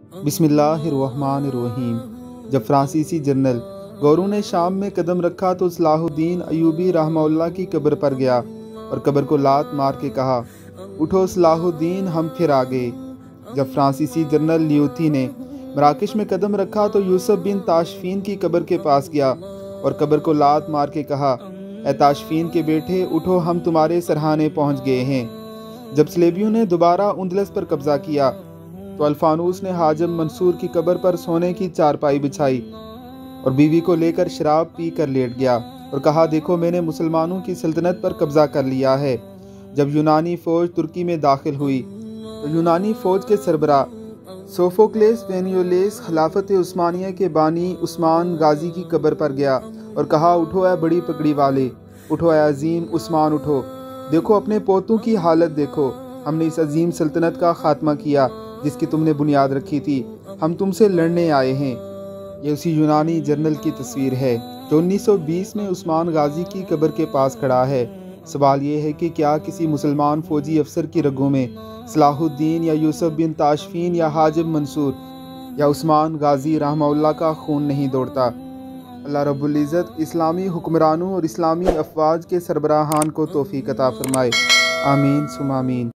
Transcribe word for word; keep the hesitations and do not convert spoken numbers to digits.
बिस्मिल्लाहिर्रहमानिर्रहीम। जब फ्रांसीसी जनरल गौरू ने शाम में कदम रखा तो सलाहुद्दीन अयूबी रहमहुल्लाह की कब्र पर गया और कब्र को लात मार के कहा, उठो सलाहुद्दीन, हम फिर आ गए। जब फ्रांसीसी जनरल लियोथी ने मराकश में कदम रखा तो यूसुफ बिन ताशफीन की कब्र के पास गया और कब्र को लात मार के कहा, ए ताशफीन के बेटे, उठो, हम तुम्हारे सरहाने पहुँच गए हैं। जब सलेबियों ने दोबारा उंदलस पर कब्जा किया तो अल्फानूस ने हाजम मंसूर की कब्र पर सोने की चारपाई बिछाई और बीवी को लेकर शराब पी कर लेट गया और कहा, देखो, मैंने मुसलमानों की सल्तनत पर कब्जा कर लिया है। जब यूनानी फौज तुर्की में दाखिल हुई तो यूनानी फौज के सरबराह सोफोक्लेस वेनियोलेस खिलाफत उस्मानिया के बानी उस्मान गाजी की कब्र पर गया और कहा, उठो ए बड़ी पगड़ी वाले, उठो ए अजीम उस्मान, उठो, देखो अपने पोतों की हालत देखो। हमने इस अजीम सल्तनत का खात्मा किया जिसकी तुमने बुनियाद रखी थी। हम तुमसे लड़ने आए हैं। ये उसी यूनानी जनरल की तस्वीर है जो उन्नीस सौ बीस में उस्मान गाजी की कब्र के पास खड़ा है। सवाल ये है कि क्या किसी मुसलमान फौजी अफसर की रगों में सलाहुद्दीन या यूसुफ बिन ताशफीन या हाजिम मंसूर या उस्मान गाजी रहमहुल्लाह का खून नहीं दौड़ता? अल्लाह रब्बुल इज़्ज़त इस्लामी हुक्मरानों और इस्लामी अफवाज के सरबराहान को तौफीक अता फरमाए। आमीन सुम आमीन।